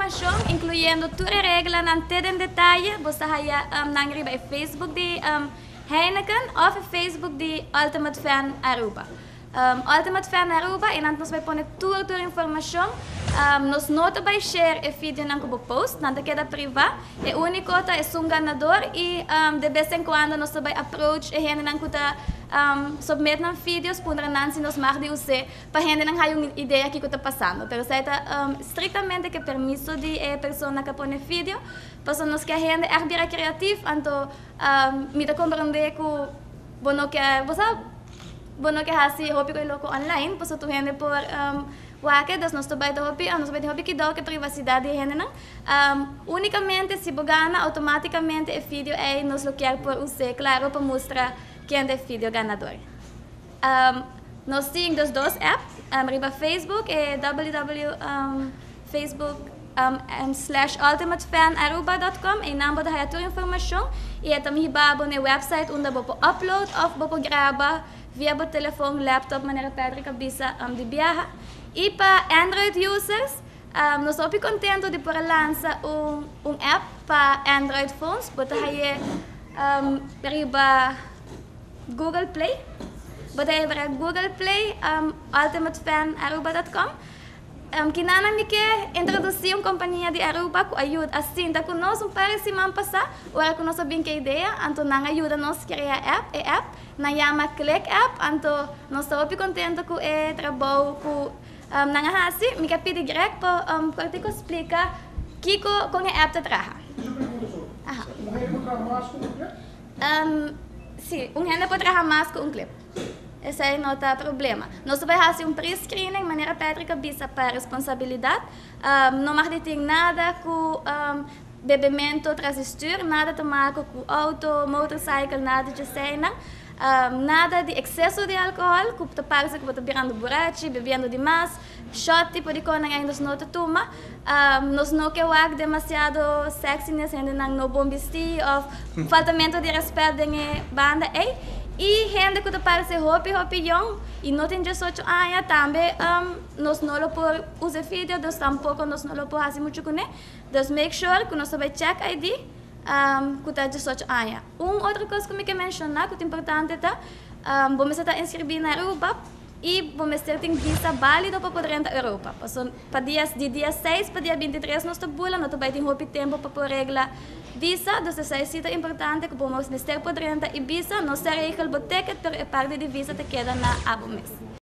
informação, incluindo toda a regra, não ter em detalhe, você vai na Facebook de Heineken ou no Facebook de Ultimate Fan Aruba. Ultimate Fan Aruba, e nós vamos pôr toda a informação. Nós não vamos share o vídeo no post, não queda privado. O único é um ganador e de vez em quando nós vamos approach e gente não está submeter vídeos para nós mais de usar para gente não ter uma ideia do que está passando. Mas é estritamente que permisso de pessoa que põe vídeo, para nós que a gente é bem criativo, então me dá compreender que bueno que hasi hopi ko iloko online, paso tu gente por wake das nós também do hopi que dá que privacidade de gente não. Unicamente se bogana automaticamente o vídeo é nos bloquear por usar, claro, para mostrar quem é o vídeo ganador. Nós temos os dois apps, riba Facebook e www.facebook.com/ultimatefanaruba.com e não pode toda a informação e também riba no website onde você upload ou você grava via o telefone, laptop, maneira Pedro bisa de viajar. E para Android users, nós estamos contentes de poder lançar app para Android phones, você vai riba Google Play, Google Play, ultimatefanaruba.com. Kinana mi que introduzir uma companhia de Aruba que ajuda assim, da conosco para semana passada, ora que nós sabemos que ideia, então não ajuda nós criar app, na chama Click App, então nós estamos contentes com o trabalho que não é assim, me que pedir direct para te explicar que com a app te traga. Sim, gente pode trabalhar mais com um clipe. Esse é o nosso problema. Nós vamos fazer pre-screening de maneira Pétrica bisa para responsabilidade. Não mais tem nada com bebimento, transistor, nada tomar com auto, motorcycle, nada de cena. Nada de excesso de álcool, que te parece que você está virando borracho, bebendo demais, shot tipo de coisa que ainda não te toma. Nós não queremos demasiado sexiness, ainda não bom vestir, ou faltamento de respeito da banda. E gente que te parece hopi young e não tem 18 anos também, nós não podemos usar vídeo, nós tampouco nós não podemos fazer muito com ele. Então, make sure que nós vamos check ID. Que está 18 anos. Outra coisa que eu quero mencionar, que é importante, vamos estar inscrever na Europa e vamos ter visa válida para poder entrar na Europa. De dia 6 para dia 23 nós estamos nós temos tempo para poder reglar visa, então é importante que vamos ter poder entrar e visa, nós teremos o ticket, pero parte de visa te queda na abo mês.